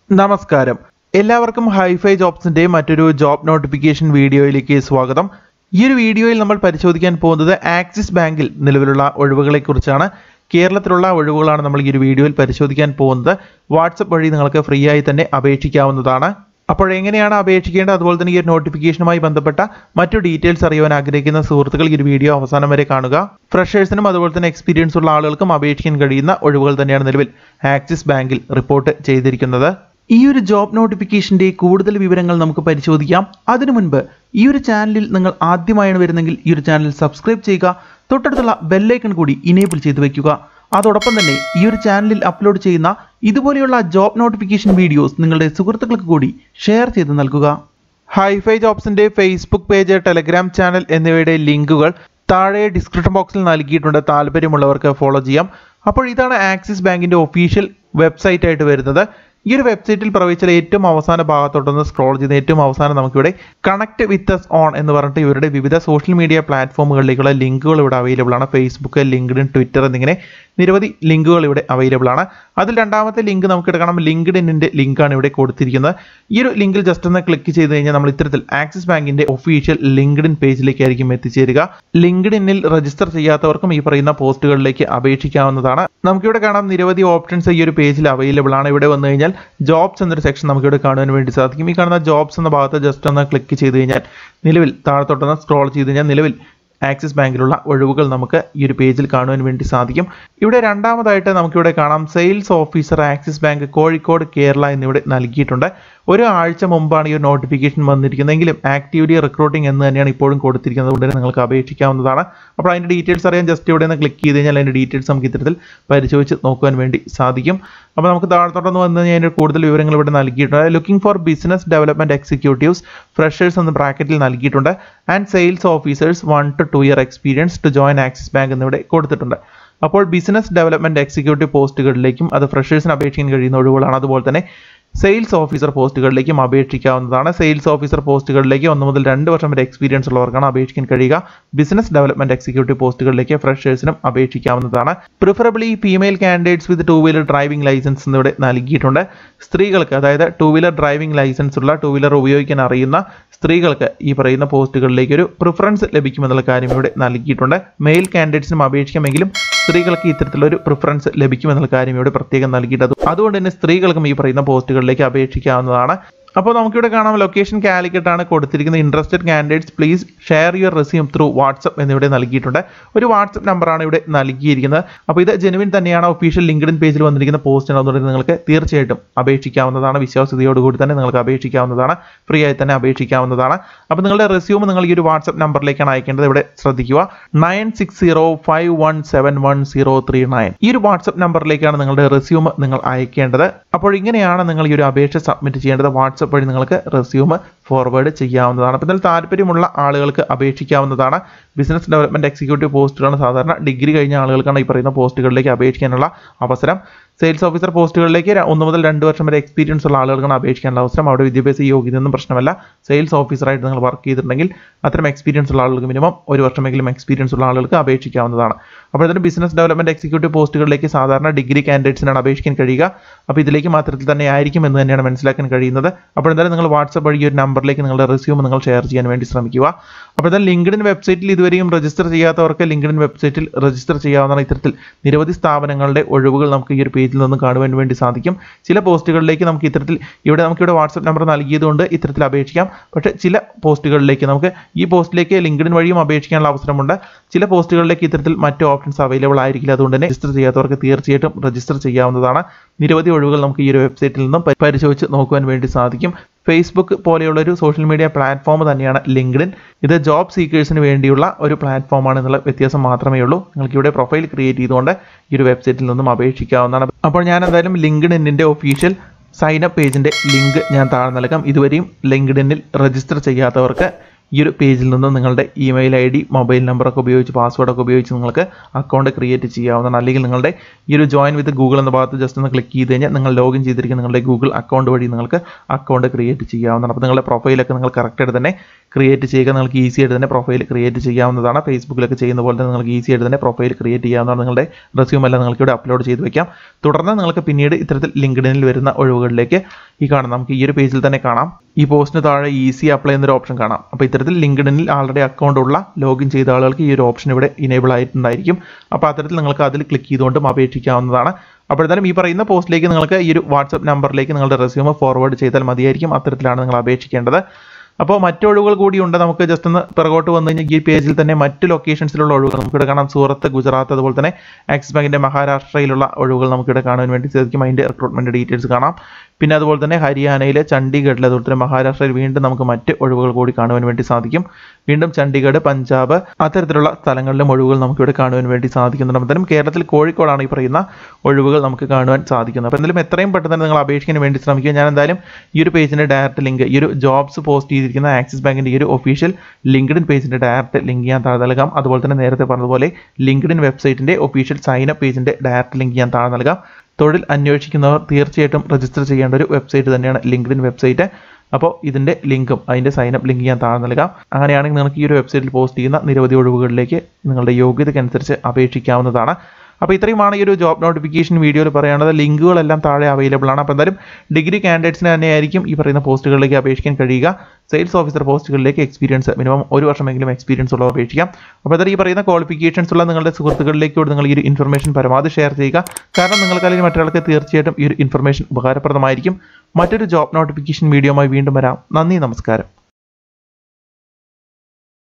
നമസ്കാരം. എല്ലാവർക്കും ഹൈഫൈ ജോബ്സിന്റെ മറ്റൊരു ജോബ് നോട്ടിഫിക്കേഷൻ വീഡിയോയിലേക്ക് സ്വാഗതം. ഈ ഒരു വീഡിയോയിൽ നമ്മൾ പരിശോധിക്കാൻ പോകുന്നത് ആക്സിസ് ബാങ്കിൽ നിലവിലുള്ള ഒഴിവുകളെക്കുറിച്ചാണ്. കേരളത്തിലുള്ള ഒഴിവുകളാണ് നമ്മൾ ഈ ഒരു വീഡിയോയിൽ പരിശോധിക്കാൻ പോകുന്നത്. വാട്സപ്പ് വഴി നിങ്ങൾക്ക് ഫ്രീ ആയി തന്നെ അപേക്ഷിക്കാവുന്നതാണ്. അപ്പോൾ എങ്ങനെയാണ് അപേക്ഷിക്കേണ്ടത്, അതുപോലെ തന്നെ ഈ ഒരു നോട്ടിഫിക്കേഷനുമായി ബന്ധപ്പെട്ട മറ്റു ഡീറ്റെയിൽസ് അറിയുവാൻ ആഗ്രഹിക്കുന്ന സുഹൃത്തുക്കൾ ഈ ഒരു വീഡിയോ അവസാനം വരെ കാണുക. ഫ്രഷേഴ്സിനും അതുപോലെ തന്നെ എക്സ്പീരിയൻസ് ഉള്ള ആളുകൾക്കും അപേക്ഷിക്കാൻ കഴിയുന്ന ഒഴിവുകൾ തന്നെയാണ് നിലവിൽ ആക്സിസ് ബാങ്കിൽ റിപ്പോർട്ട് ചെയ്തിരിക്കുന്നത്. ഈ ഒരു ജോബ് നോട്ടിഫിക്കേഷന്റെ കൂടുതൽ വിവരങ്ങൾ നമുക്ക് പരിശോധിക്കാം. അതിനു മുൻപ് ഈ ഒരു ചാനലിൽ നിങ്ങൾ ആദ്യമായാണ് വരുന്നെങ്കിൽ ഈ ഒരു ചാനൽ സബ്സ്ക്രൈബ് ചെയ്യുക, തൊട്ടടുത്തുള്ള ബെല്ലൈക്കൺ കൂടി ഇനേബിൾ ചെയ്തു വെക്കുക. അതോടൊപ്പം തന്നെ ഈ ഒരു ചാനലിൽ അപ്ലോഡ് ചെയ്യുന്ന ഇതുപോലെയുള്ള ജോബ് നോട്ടിഫിക്കേഷൻ വീഡിയോസ് നിങ്ങളുടെ സുഹൃത്തുക്കൾക്ക് കൂടി ഷെയർ ചെയ്ത് നൽകുക. ഹൈഫൈ ജോബ്സിന്റെ ഫേസ്ബുക്ക് പേജ്, ടെലഗ്രാം ചാനൽ എന്നിവയുടെ ലിങ്കുകൾ താഴെ ഡിസ്ക്രിപ്ഷൻ ബോക്സിൽ നൽകിയിട്ടുണ്ട്. താല്പര്യമുള്ളവർക്ക് ഫോളോ ചെയ്യാം. അപ്പോൾ ഇതാണ് ആക്സിസ് ബാങ്കിന്റെ ഒഫീഷ്യൽ വെബ്സൈറ്റ് ആയിട്ട് വരുന്നത്. ഈ ഒരു വെബ്സൈറ്റിൽ പ്രവേശിച്ചാൽ ഏറ്റവും അവസാന ഭാഗത്തോട്ടൊന്ന് സ്ക്രോൾ ചെയ്ത് ഏറ്റവും അവസാനം നമുക്കിവിടെ കണക്ട് വിത്ത് അസ് ഓൺ എന്ന് പറഞ്ഞിട്ട് ഇവരുടെ വിവിധ സോഷ്യൽ മീഡിയ പ്ലാറ്റ്ഫോമുകളിലേക്കുള്ള ലിങ്കുകൾ ഇവിടെ അവൈലബിൾ ആണ്. ഫേസ്ബുക്ക്, ലിങ്ക്ഡിൻ, ട്വിറ്റർ എന്നിങ്ങനെ നിരവധി ലിങ്കുകൾ ഇവിടെ അവൈലബിൾ ആണ്. അതിൽ രണ്ടാമത്തെ ലിങ്ക് നമുക്ക് എടുക്കണം. ലിങ്ക്ഡിനിന്റെ ലിങ്കാണ് ഇവിടെ കൊടുത്തിരിക്കുന്നത്. ഈ ഒരു ലിങ്കിൽ ജസ്റ്റ് ഒന്ന് ക്ലിക്ക് ചെയ്ത് കഴിഞ്ഞാൽ നമ്മൾ ഇത്തരത്തിൽ ആക്സിസ് ബാങ്കിന്റെ ഒഫീഷ്യൽ ലിങ്ക്ഡിൻ പേജിലേക്കായിരിക്കും എത്തിച്ചേരുക. ലിങ്ക്ഡിനിൽ രജിസ്റ്റർ ചെയ്യാത്തവർക്കും ഈ പറയുന്ന പോസ്റ്റുകളിലേക്ക് അപേക്ഷിക്കാവുന്നതാണ്. നമുക്കിവിടെ കാണാം നിരവധി ഓപ്ഷൻസ് ഈ ഒരു പേജിൽ അവൈലബിൾ ആണ്. ഇവിടെ വന്നു കഴിഞ്ഞാൽ ജോബ്സ് എന്നൊരു സെക്ഷൻ നമുക്കിവിടെ കാണുവാൻ വേണ്ടി സാധിക്കും. ഈ കാണുന്ന ജോബ്സ് എന്ന ഭാഗത്ത് ജസ്റ്റ് ഒന്ന് ക്ലിക്ക് ചെയ്ത് കഴിഞ്ഞാൽ നിലവിൽ താഴത്തോട്ടൊന്ന് സ്ക്രോൾ ചെയ്ത് കഴിഞ്ഞാൽ നിലവിൽ ആക്സിസ് ബാങ്കിലുള്ള ഒഴിവുകൾ നമുക്ക് ഈ ഒരു പേജിൽ കാണുവാൻ വേണ്ടി സാധിക്കും. ഇവിടെ രണ്ടാമതായിട്ട് നമുക്കിവിടെ കാണാം sales officer Axis bank Kozhikode, Kerala എന്നിവിടെ നൽകിയിട്ടുണ്ട്. ഒരു ആഴ്ച മുമ്പാണ് ഈ ഒരു നോട്ടിഫിക്കേഷൻ വന്നിരിക്കുന്നതെങ്കിലും ആക്റ്റീവ്ലി റിക്രൂട്ടിംഗ് എന്ന് തന്നെയാണ് ഇപ്പോഴും കൊടുത്തിരിക്കുന്നത്. ഉടനെ നിങ്ങൾക്ക് അപേക്ഷിക്കാവുന്നതാണ്. അപ്പോൾ അതിൻ്റെ ഡീറ്റെയിൽസ് അറിയാൻ ജസ്റ്റ് ഇവിടെ നിന്ന് ക്ലിക്ക് ചെയ്ത് കഴിഞ്ഞാൽ അതിൻ്റെ ഡീറ്റെയിൽസ് നമുക്ക് ഇത്തരത്തിൽ പരിശോധിച്ച് നോക്കുവാൻ വേണ്ടി സാധിക്കും. അപ്പോൾ നമുക്ക് താഴത്തോട്ടൊന്ന് വന്നു കഴിഞ്ഞാൽ കൂടുതൽ വിവരങ്ങൾ ഇവിടെ നൽകിയിട്ടുണ്ട്. Looking for business development executives, freshers എന്ന ബ്രാക്കറ്റിൽ നൽകിയിട്ടുണ്ട്. And sales officers 1 to 2 year experience to join Axis bank എന്നിവിടെ കൊടുത്തിട്ടുണ്ട്. അപ്പോൾ ബിസിനസ് ഡെവലപ്മെന്റ് എക്സിക്യൂട്ടീവ് പോസ്റ്റുകളിലേക്കും അത് ഫ്രഷേഴ്സിന് അപേക്ഷിക്കാൻ കഴിയുന്ന ഒഴിവുകളാണ്. അതുപോലെ തന്നെ സെയിൽസ് ഓഫീസർ പോസ്റ്റുകളിലേക്കും അപേക്ഷിക്കാവുന്നതാണ്. സെയിൽസ് ഓഫീസർ പോസ്റ്റുകളിലേക്ക് 1 മുതൽ 2 വർഷം വരെ എക്സ്പീരിയൻസ് ഉള്ളവർക്കാണ് അപേക്ഷിക്കാൻ കഴിയുക. ബിസിനസ് ഡെവലപ്മെന്റ് എക്സിക്യൂട്ടീവ് പോസ്റ്റുകളിലേക്ക് ഫ്രഷേഴ്സിനും അപേക്ഷിക്കാവുന്നതാണ്. Preferably female candidates with 2 wheeler driving licence എന്നിവിടെ നൽകിയിട്ടുണ്ട്. സ്ത്രീകൾക്ക്, അതായത് 2 wheeler ഡ്രൈവിംഗ് ലൈസൻസ് ഉള്ള 2 wheeler ഉപയോഗിക്കാൻ അറിയുന്ന സ്ത്രീകൾക്ക് ഈ പറയുന്ന പോസ്റ്റുകളിലേക്ക് ഒരു പ്രിഫറൻസ് ലഭിക്കുമെന്നുള്ള കാര്യം ഇവിടെ നൽകിയിട്ടുണ്ട്. മെയിൽ കാൻഡിഡേറ്റ്സിനും അപേക്ഷിക്കാമെങ്കിലും സ്ത്രീകൾക്ക് ഇത്തരത്തിലൊരു പ്രിഫറൻസ് ലഭിക്കുമെന്നുള്ള കാര്യം ഇവിടെ പ്രത്യേകം നൽകിയിട്ടുണ്ട്. അതുകൊണ്ട് തന്നെ സ്ത്രീകൾക്കും ഈ പറയുന്ന പോസ്റ്റുകളിലേക്ക് അപേക്ഷിക്കാവുന്നതാണ്. അപ്പോൾ നമുക്കിവിടെ കാണാം ലൊക്കേഷൻ കാലിക്കറ്റ് ആണ് കൊടുത്തിരിക്കുന്നത്. Interested candidates please share your resume through WhatsApp എന്നിവിടെ നൽകിയിട്ടുണ്ട്. ഒരു വാട്സപ്പ് നമ്പറാണ് ഇവിടെ നൽകിയിരിക്കുന്നത്. അപ്പോൾ ഇത് ജെനുവിൻ തന്നെയാണ്. ഒഫീഷ്യൽ ലിങ്ക്ഡിൻ പേജിൽ വന്നിരിക്കുന്ന പോസ്റ്റാണ്. അതുകൊണ്ട് നിങ്ങൾക്ക് തീർച്ചയായിട്ടും അപേക്ഷിക്കാവുന്നതാണ്. വിശ്വാസ്യതയോടുകൂടി തന്നെ നിങ്ങൾക്ക് അപേക്ഷിക്കാവുന്നതാണ്. ഫ്രീ ആയി തന്നെ അപേക്ഷിക്കാവുന്നതാണ്. അപ്പോൾ നിങ്ങളുടെ റെസ്യൂം നിങ്ങൾ ഈ ഒരു വാട്സപ്പ് നമ്പറിലേക്കാണ് അയക്കേണ്ടത്. ഇവിടെ ശ്രദ്ധിക്കുക, 9605171039 ഈ ഒരു വാട്സപ്പ് നമ്പറിലേക്കാണ് നിങ്ങളുടെ റെസ്യൂം നിങ്ങൾ അയക്കേണ്ടത്. അപ്പോൾ ഇങ്ങനെയാണ് നിങ്ങൾ ഈ ഒരു അപേക്ഷ സബ്മിറ്റ് ചെയ്യേണ്ടത്. വാട്സപ്പ് വഴി നിങ്ങൾക്ക് റെസ്യൂം ഫോർവേഡ് ചെയ്യാവുന്നതാണ്. അപ്പോൾ ഇതിൽ താല്പര്യമുള്ള ആളുകൾക്ക് അപേക്ഷിക്കാവുന്നതാണ്. ബിസിനസ് ഡെവലപ്മെന്റ് എക്സിക്യൂട്ടീവ് പോസ്റ്റുകളാണ് സാധാരണ ഡിഗ്രി കഴിഞ്ഞ ആളുകൾക്കാണ് ഈ പറയുന്ന പോസ്റ്റുകളിലേക്ക് അപേക്ഷിക്കാനുള്ള അവസരം. സെയിൽസ് ഓഫീസർ പോസ്റ്റുകളിലേക്ക് 1 മുതൽ 2 വർഷം വരെ എക്സ്പീരിയൻസ് ഉള്ള ആളുകൾക്കാണ് അപേക്ഷിക്കാനുള്ള അവസരം. അവിടെ വിദ്യാഭ്യാസ യോഗ്യതയൊന്നും പ്രശ്നമല്ല. സെയിൽസ് ഓഫീസറായിട്ട് നിങ്ങൾ വർക്ക് ചെയ്തിട്ടുണ്ടെങ്കിൽ അത്തരം എക്സ്പീരിയൻസ് ഉള്ള ആളുകൾക്ക് മിനിമം 1 വർഷമെങ്കിലും എക്സ്പീരിയൻസ് ഉള്ള ആളുകൾക്ക് അപേക്ഷിക്കാവുന്നതാണ്. അപ്പോൾ ഇതിന് ബിസിനസ് ഡെവലപ്മെന്റ് എക്സിക്യൂട്ടീവ് പോസ്റ്റുകളിലേക്ക് സാധാരണ ഡിഗ്രി കാൻഡിഡേറ്റ്സിനാണ് അപേക്ഷിക്കാൻ കഴിയുക. അപ്പോൾ ഇതിലേക്ക് മാത്രത്തിൽ തന്നെ ആയിരിക്കും എന്ന് തന്നെയാണ് മനസ്സിലാക്കാൻ കഴിയുന്നത്. അപ്പോൾ എന്തായാലും നിങ്ങൾ വാട്സപ്പ് വഴി ഒരു നമ്പറിലേക്ക് നിങ്ങളുടെ റെസ്യൂം നിങ്ങൾ ഷെയർ ചെയ്യാൻ വേണ്ടി ശ്രമിക്കുക. അപ്പോൾ എന്തായാലും ലിങ്ക്ഡിൻ വെബ്സൈറ്റിൽ ഇതുവരെയും രജിസ്റ്റർ ചെയ്യാത്തവർക്ക് ലിങ്ക്ഡിൻ വെബ്സൈറ്റിൽ രജിസ്റ്റർ ചെയ്യാവുന്നതാണ്. ഇത്തരത്തിൽ നിരവധി സ്ഥാപനങ്ങളുടെ ഒഴിവുകൾ നമുക്ക് ഈ ഒരു പേജിൽ നിന്ന് കാണുവാൻ വേണ്ടി സാധിക്കും. ചില പോസ്റ്റുകളിലേക്ക് നമുക്ക് ഇത്തരത്തിൽ നമുക്കിവിടെ വാട്സപ്പ് നമ്പർ നൽകിയതുകൊണ്ട് ഇത്തരത്തിൽ അപേക്ഷിക്കാം. പക്ഷേ ചില പോസ്റ്റുകളിലേക്ക് നമുക്ക് ഈ പോസ്റ്റിലേക്ക് ലിങ്ക്ഡിൻ വഴിയും അപേക്ഷിക്കാനുള്ള അവസരമുണ്ട്. ചില പോസ്റ്റുകളിലേക്ക് ഇത്തരത്തിൽ മറ്റ് ഓപ്ഷൻസ് അവൈലബിൾ ആയിരിക്കില്ല. അതുകൊണ്ട് തന്നെ രജിസ്റ്റർ ചെയ്യാത്തവർക്ക് തീർച്ചയായിട്ടും രജിസ്റ്റർ ചെയ്യാവുന്നതാണ്. നിരവധി ഒഴിവുകൾ നമുക്ക് ഈ ഒരു വെബ്സൈറ്റിൽ നിന്നും പരിശോധിച്ച് നോക്കുവാൻ വേണ്ടി സാധിക്കും. ഫേസ്ബുക്ക് പോലെയുള്ള ഒരു സോഷ്യൽ മീഡിയ പ്ലാറ്റ്ഫോം തന്നെയാണ് ലിങ്ക്ഡിൻ. ഇത് ജോബ് സീക്കേഴ്സിന് വേണ്ടിയുള്ള ഒരു പ്ലാറ്റ്ഫോമാണ് എന്നുള്ള വ്യത്യാസം മാത്രമേ ഉള്ളൂ. നിങ്ങൾക്ക് ഇവിടെ പ്രൊഫൈൽ ക്രിയേറ്റ് ചെയ്തുകൊണ്ട് ഈ ഒരു വെബ്സൈറ്റിൽ നിന്നും അപേക്ഷിക്കാവുന്നതാണ്. അപ്പോൾ ഞാൻ എന്തായാലും ലിങ്ക്ഡിനിൻ്റെ ഒഫീഷ്യൽ സൈനപ്പ് പേജിൻ്റെ ലിങ്ക് ഞാൻ താഴെ നൽകാം. ഇതുവരെയും ലിങ്ക്ഡിനിൽ രജിസ്റ്റർ ചെയ്യാത്തവർക്ക് ഈ ഒരു പേജിൽ നിന്ന് നിങ്ങളുടെ ഇമെയിൽ ID, മൊബൈൽ നമ്പറൊക്കെ ഉപയോഗിച്ച് പാസ്വേഡൊക്കെ ഉപയോഗിച്ച് നിങ്ങൾക്ക് അക്കൗണ്ട് ക്രിയേറ്റ് ചെയ്യാവുന്നതാണ്. അല്ലെങ്കിൽ നിങ്ങളുടെ ഈ ഒരു ജോയിൻ വിത്ത് ഗൂഗിൾ എന്ന ഭാഗത്ത് ജസ്റ്റ് ഒന്ന് ക്ലിക്ക് ചെയ്ത് കഴിഞ്ഞാൽ നിങ്ങൾ ലോഗിൻ ചെയ്തിരിക്കുന്ന നിങ്ങളുടെ ഗൂഗിൾ അക്കൗണ്ട് വഴി നിങ്ങൾക്ക് അക്കൗണ്ട് ക്രിയേറ്റ് ചെയ്യാവുന്നതാണ്. അപ്പോൾ നിങ്ങളുടെ പ്രൊഫൈലൊക്കെ നിങ്ങൾ കറക്റ്റായിട്ട് തന്നെ ക്രിയേറ്റ് ചെയ്യുക. നിങ്ങൾക്ക് ഈസി ആയിട്ട് തന്നെ പ്രൊഫൈൽ ക്രിയേറ്റ് ചെയ്യാവുന്നതാണ്. ഫേസ്ബുക്കിലൊക്കെ ചെയ്യുന്ന പോലെ തന്നെ നിങ്ങൾക്ക് ഈസി ആയിട്ട് തന്നെ പ്രൊഫൈൽ ക്രിയേറ്റ് ചെയ്യാവുന്നതാണ്. നിങ്ങളുടെ റെസ്യൂം എല്ലാം നിങ്ങൾക്ക് ഇവിടെ അപ്ലോഡ് ചെയ്ത് വെക്കാം. തുടർന്ന് നിങ്ങൾക്ക് പിന്നീട് ഇത്തരത്തിൽ ലിങ്ക്ഡിനിൽ വരുന്ന ഒഴിവുകളിലേക്ക് ഈ കാണാം. നമുക്ക് ഈ ഒരു പേജിൽ തന്നെ കാണാം, ഈ പോസ്റ്റിന് താഴെ ഈസി അപ്ലൈ എന്നൊരു ഓപ്ഷൻ കാണാം. അപ്പോൾ ഇത്തരത്തിൽ ലിങ്ക്ഡിനിൽ ആൾറെഡി അക്കൗണ്ട് ഉള്ള ലോഗിൻ ചെയ്ത ആളുകൾക്ക് ഈ ഒരു ഓപ്ഷൻ ഇവിടെ ഇനേബിൾ ആയിട്ടുണ്ടായിരിക്കും. അപ്പോൾ അത്തരത്തിൽ നിങ്ങൾക്ക് അതിൽ ക്ലിക്ക് ചെയ്തുകൊണ്ടും അപേക്ഷിക്കാവുന്നതാണ്. അപ്പോൾ എന്തായാലും ഈ പറയുന്ന പോസ്റ്റിലേക്ക് നിങ്ങൾക്ക് ഈ ഒരു വാട്സപ്പ് നമ്പറിലേക്ക് നിങ്ങളുടെ റെസ്യൂം ഫോർവേഡ് ചെയ്താൽ മതിയായിരിക്കും. അത്തരത്തിലാണ് നിങ്ങൾ അപേക്ഷിക്കേണ്ടത്. അപ്പോൾ മറ്റു ഒഴിവുകൾ കൂടിയുണ്ട്. നമുക്ക് ജസ്റ്റ് ഒന്ന് പിറകോട്ട് വന്നു കഴിഞ്ഞാൽ ഈ പേജിൽ തന്നെ മറ്റ് ലൊക്കേഷൻസിലുള്ള ഒഴിവുകൾ നമുക്കിവിടെ കാണാം. സൂറത്ത്, ഗുജറാത്ത്, അതുപോലെ തന്നെ ആക്സിസ് ബാങ്കിൻ്റെ മഹാരാഷ്ട്രയിലുള്ള ഒഴിവുകൾ നമുക്കിവിടെ കാണാൻ വേണ്ടി സാധിക്കും. അതിൻ്റെ റിക്രൂട്ട്മെൻറ്റ് ഡീറ്റെയിൽസ് കാണാം. പിന്നെ അതുപോലെ തന്നെ ഹരിയാനയിലെ ചണ്ഡീഗഡിൽ, അതുപോലെ തന്നെ മഹാരാഷ്ട്രയിൽ വീണ്ടും നമുക്ക് മറ്റ് ഒഴിവുകൾ കൂടി കാണുവാൻ വേണ്ടി സാധിക്കും. വീണ്ടും ചണ്ഡീഗഡ്, പഞ്ചാബ് അത്തരത്തിലുള്ള സ്ഥലങ്ങളിലും ഒഴിവുകൾ നമുക്കിവിടെ കാണുവാൻ വേണ്ടി സാധിക്കുന്നുണ്ട്. എന്തായാലും കേരളത്തിൽ കോഴിക്കോടാണ് ഈ പറയുന്ന ഒഴിവുകൾ നമുക്ക് കാണുവാൻ സാധിക്കുന്നത്. അപ്പോൾ എന്തായാലും എത്രയും പെട്ടെന്ന് തന്നെ നിങ്ങൾ അപേക്ഷിക്കാൻ വേണ്ടി ശ്രമിക്കുക. ഞാൻ എന്തായാലും ഈ ഒരു പേജിൻ്റെ ഡയറക്റ്റ് ലിങ്ക്, ഈ ഒരു ജോബ്സ് പോസ്റ്റ് ചെയ്തിരിക്കുന്ന ആക്സിസ് ബാങ്കിൻ്റെ ഈ ഒരു ഒഫീഷ്യൽ ലിങ്ക്ഡിൻ പേജിൻ്റെ ഡയറക്റ്റ് ലിങ്ക് ഞാൻ താഴെ നൽകാം. അതുപോലെ തന്നെ നേരത്തെ പറഞ്ഞതുപോലെ ലിങ്ക്ഡിൻ വെബ്സൈറ്റിൻ്റെ ഒഫീഷ്യൽ സൈനപ്പ് പേജിൻ്റെ ഡയറക്റ്റ് ലിങ്ക് ഞാൻ താഴെ നൽകാം. തൊഴിൽ അന്വേഷിക്കുന്നവർ തീർച്ചയായിട്ടും രജിസ്റ്റർ ചെയ്യേണ്ട ഒരു വെബ്സൈറ്റ് തന്നെയാണ് ലിങ്ക്ഡിൻ വെബ്സൈറ്റ്. അപ്പോൾ ഇതിൻ്റെ ലിങ്കും അതിൻ്റെ സൈനപ്പ് ലിങ്ക് ഞാൻ താഴെ നൽകാം. അങ്ങനെയാണെങ്കിൽ നിങ്ങൾക്ക് ഈ ഒരു വെബ്സൈറ്റിൽ പോസ്റ്റ് ചെയ്യുന്ന നിരവധി ഒഴിവുകളിലേക്ക് നിങ്ങളുടെ യോഗ്യതയ്ക്കനുസരിച്ച് അപേക്ഷിക്കാവുന്നതാണ്. അപ്പോൾ ഇത്രയുമാണ് ഈ ഒരു ജോബ് നോട്ടിഫിക്കേഷൻ വീഡിയോയിൽ പറയാനുള്ളത്. ലിങ്കുകളെല്ലാം താഴെ അവൈലബിൾ ആണ്. അപ്പോൾ എന്തായാലും ഡിഗ്രി കാൻഡിഡേറ്റ്സിന് തന്നെയായിരിക്കും ഈ പറയുന്ന പോസ്റ്റുകളിലേക്ക് അപേക്ഷിക്കാൻ കഴിയുക. സെയിൽസ് ഓഫീസർ പോസ്റ്റുകളിലേക്ക് എക്സ്പീരിയൻസ് മിനിമം 1 വർഷമെങ്കിലും എക്സ്പീരിയൻസ് ഉള്ളവർ അപേക്ഷിക്കാം. അപ്പോൾ എന്തായാലും ഈ പറയുന്ന ക്വാളിഫിക്കേഷൻസ് ഉള്ള നിങ്ങളുടെ സുഹൃത്തുക്കളിലേക്ക് നിങ്ങൾ ഈ ഒരു ഇൻഫർമേഷൻ പരമാവധി ഷെയർ ചെയ്യുക. കാരണം നിങ്ങൾക്ക് അല്ലെങ്കിൽ മറ്റൊരാൾക്ക് തീർച്ചയായിട്ടും ഈ ഒരു ഇൻഫർമേഷൻ ഉപകാരപ്രദമായിരിക്കും. മറ്റൊരു ജോബ് നോട്ടിഫിക്കേഷൻ വീഡിയോയുമായി വീണ്ടും വരാം. നന്ദി, നമസ്കാരം.